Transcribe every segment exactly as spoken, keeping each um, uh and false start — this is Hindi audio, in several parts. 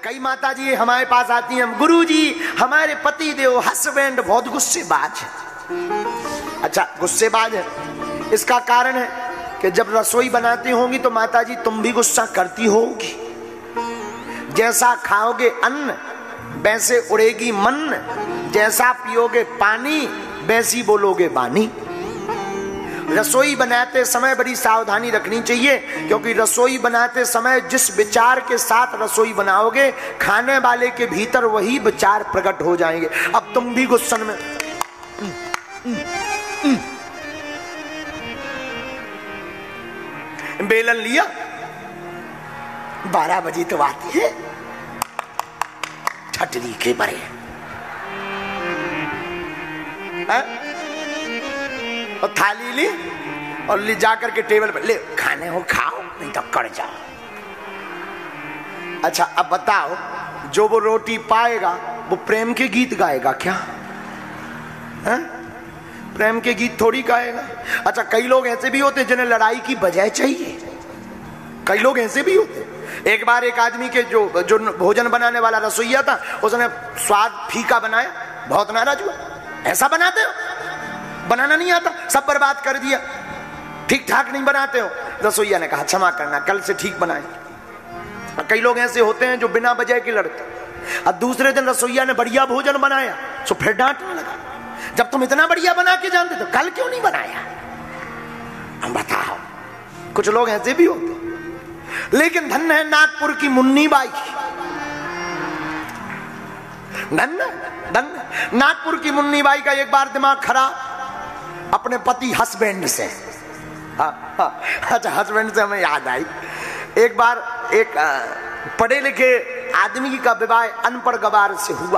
कई माता जी हमारे पास आती हैं, गुरु जी हमारे पति देव हस्बैंड बहुत गुस्सेबाज है। अच्छा, गुस्सेबाज है, इसका कारण है कि जब रसोई बनाती होंगी तो माता जी तुम भी गुस्सा करती होगी। जैसा खाओगे अन्न वैसे उड़ेगी मन, जैसा पियोगे पानी वैसी बोलोगे बानी। रसोई बनाते समय बड़ी सावधानी रखनी चाहिए, क्योंकि रसोई बनाते समय जिस विचार के साथ रसोई बनाओगे खाने वाले के भीतर वही विचार प्रकट हो जाएंगे। अब तुम भी गुस्सन में बेलन लिया, बारह बजे तो आती है छटरी के बड़े, और थाली ली और ले जाकर के टेबल पर ले, खाने हो खाओ नहीं तो कड़ जाओ। अच्छा, अब बताओ, जो वो रोटी पाएगा वो प्रेम के गीत गाएगा क्या? है? प्रेम के गीत थोड़ी गाएगा। अच्छा, कई लोग ऐसे भी होते जिन्हें लड़ाई की बजाय चाहिए, कई लोग ऐसे भी होते। एक बार एक आदमी के जो जो भोजन बनाने वाला रसोइया था, उसने स्वाद फीका बनाया, बहुत नाराज हुआ। ऐसा बनाते हो, बनाना नहीं आता, सब बर्बाद कर दिया, ठीक ठाक नहीं बनाते हो। रसोइया ने कहा क्षमा करना, कल से ठीक बनाए। कई लोग ऐसे होते हैं जो बिना वजह के लड़ते। अब दूसरे दिन रसोइया ने बढ़िया भोजन बनाया तो फिर डांटने लगा, जब तुम इतना बढ़िया बना के जानते तो कल क्यों नहीं बनाया? हम बताओ, कुछ लोग ऐसे भी होते। लेकिन धन है नागपुर की मुन्नी बाई, धन धन नागपुर की मुन्नी बाई का एक बार दिमाग खराब अपने पति हस्बैंड से। हाँ, हाँ, अच्छा, हस्बैंड से हमें याद आई, एक बार एक पढ़े लिखे आदमी का विवाह अनपढ़ गवार से हुआ।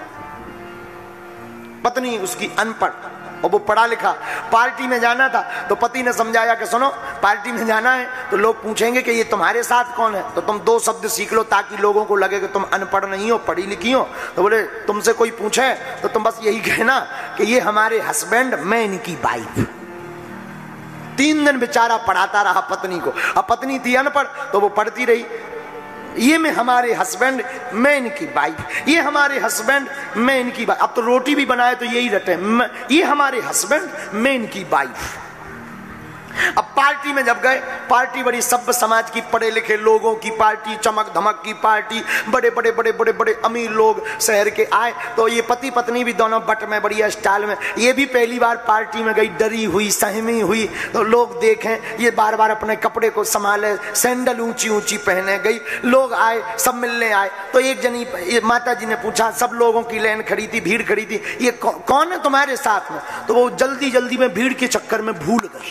पत्नी उसकी अनपढ़ और वो पढ़ा लिखा। पार्टी में जाना था तो पति ने समझाया कि सुनो, पार्टी में जाना है तो लोग पूछेंगे कि ये तुम्हारे साथ कौन है, तो तुम दो शब्द सीख लो ताकि लोगों को लगे कि तुम अनपढ़ नहीं हो, पढ़ी लिखी हो। तो बोले तुमसे कोई पूछे तो तुम बस यही कहना कि ये हमारे हस्बैंड, मैं इनकी वाइफ। तीन दिन बेचारा पढ़ाता रहा पत्नी को। अब पत्नी थी अनपढ़ तो वो पढ़ती रही, ये मैं हमारे हस्बैंड, मैं इनकी वाइफ, ये हमारे हस्बैंड, मैं इनकी वाइफ। अब तो रोटी भी बनाए तो यही रटे, ये हमारे हस्बैंड, मैं इनकी वाइफ। अब पार्टी में जब गए, पार्टी बड़ी सभ्य समाज की, पढ़े लिखे लोगों की पार्टी, चमक धमक की पार्टी, बड़े बड़े बड़े बड़े बड़े अमीर लोग शहर के आए। तो ये पति पत्नी भी दोनों बट में बढ़िया स्टाइल में, ये भी पहली बार पार्टी में गई, डरी हुई, सहमी हुई। तो लोग देखें, ये बार बार अपने कपड़े को संभाले, सैंडल ऊंची ऊंची पहने गई। लोग आए, सब मिलने आए। तो एक जनी माता जी ने पूछा, सब लोगों की लाइन खड़ी थी, भीड़ खड़ी थी, ये कौन है तुम्हारे साथ में? तो वो जल्दी जल्दी में भीड़ के चक्कर में भूल गई।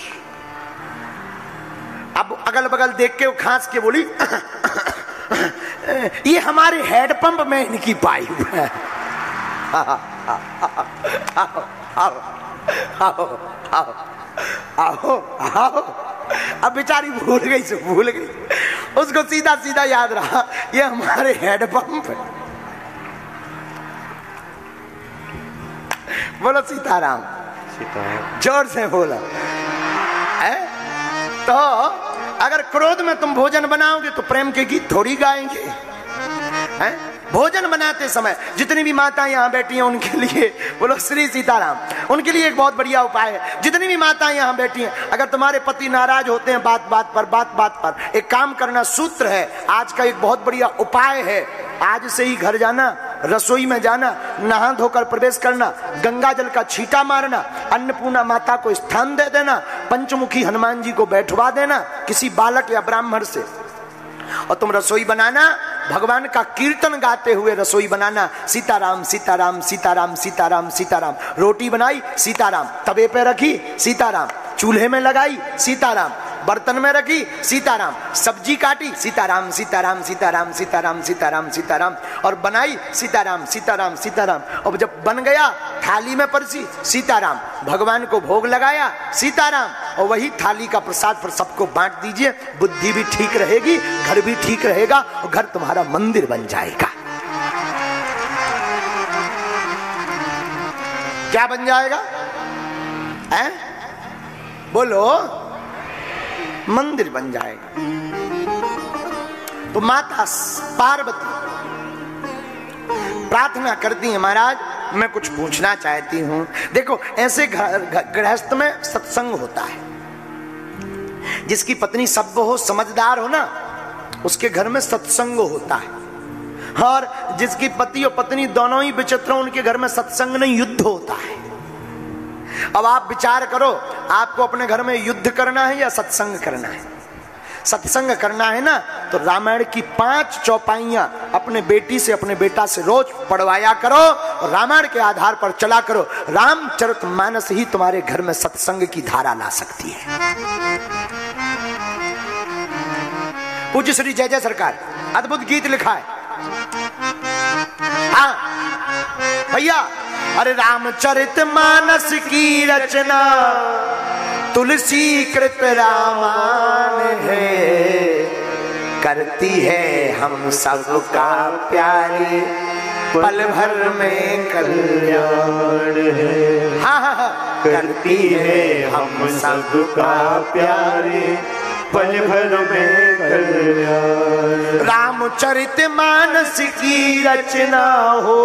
अब अगल बगल देख के वो खांस के बोली, ये हमारे हेड पंप में इनकी पाइप है। आओ आओ आओ आओ आओ आओ। अब बेचारी भूल गई से भूल गई, उसको सीधा सीधा याद रहा ये हमारे हेड पंप है। बोलो सीताराम, सीताराम, जोर से बोला। तो अगर क्रोध में तुम भोजन बनाओगे तो प्रेम के गीत थोड़ी गाएंगे। हैं? भोजन बनाते समय जितनी भी माताएं यहाँ बैठी हैं उनके लिए बोलो श्री सीताराम, उनके लिए एक बहुत बढ़िया उपाय है। जितनी भी माताएं यहाँ बैठी हैं, अगर तुम्हारे पति नाराज होते हैं बात बात पर बात बात पर, एक काम करना, सूत्र है आज का, एक बहुत बढ़िया उपाय है। आज से ही घर जाना, रसोई में जाना, नहा धोकर प्रवेश करना, गंगा जल का छींटा मारना, अन्नपूर्णा माता को स्थान दे देना, पंचमुखी हनुमान जी को बैठवा देना किसी बालक या ब्राह्मण से, और तुम रसोई बनाना, भगवान का कीर्तन गाते हुए रसोई बनाना। सीताराम सीताराम सीताराम सीताराम सीताराम। रोटी बनाई, सीताराम। तवे पे रखी, सीताराम। चूल्हे में लगाई, सीताराम। बर्तन में रखी, सीताराम। सब्जी काटी, सीताराम सीताराम सीताराम सीताराम सीताराम सीताराम। और बनाई, सीताराम सीताराम सीताराम। और जब बन गया, थाली में परसी, सीताराम। भगवान को भोग लगाया, सीताराम। और वही थाली का प्रसाद पर सबको बांट दीजिए। बुद्धि भी ठीक रहेगी, घर भी ठीक रहेगा, और घर तुम्हारा मंदिर बन जाएगा। क्या बन जाएगा? हैं? बोलो, मंदिर बन जाएगा। तो माता पार्वती प्रार्थना करती हैं, महाराज मैं कुछ पूछना चाहती हूं। देखो ऐसे गृहस्थ में सत्संग होता है, जिसकी पत्नी सभ्य हो, समझदार हो ना, उसके घर में सत्संग होता है। और जिसकी पति और पत्नी दोनों ही विचित्र हो, उनके घर में सत्संग नहीं, युद्ध होता है। अब आप विचार करो, आपको अपने घर में युद्ध करना है या सत्संग करना है? सत्संग करना है ना, तो रामायण की पांच चौपाइयां अपने बेटी से, अपने बेटा से रोज पढ़वाया करो और रामायण के आधार पर चला करो। रामचरितमानस ही तुम्हारे घर में सत्संग की धारा ला सकती है। पूज्य श्री जय जय सरकार अद्भुत गीत लिखा है। हाँ भैया, अरे रामचरितमानस की रचना तुलसी कृत रामायण है, करती है हम सबका प्यारे, पल भर में कल्याण है। हाँ हाँ हाँ, करती है हम सबका प्यारे, पल भर में कल्याण। रामचरितमानस की रचना हो,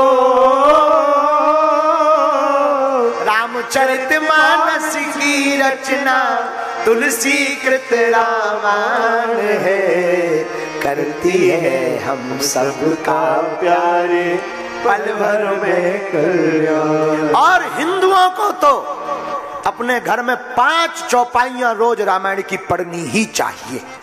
रामचरितमानस की रचना तुलसी कृत रामायण है, करती है हम सबका प्यारे, पल भर में कल्याण। और हिंदुओं को तो अपने घर में पांच चौपाइयां रोज रामायण की पढ़नी ही चाहिए।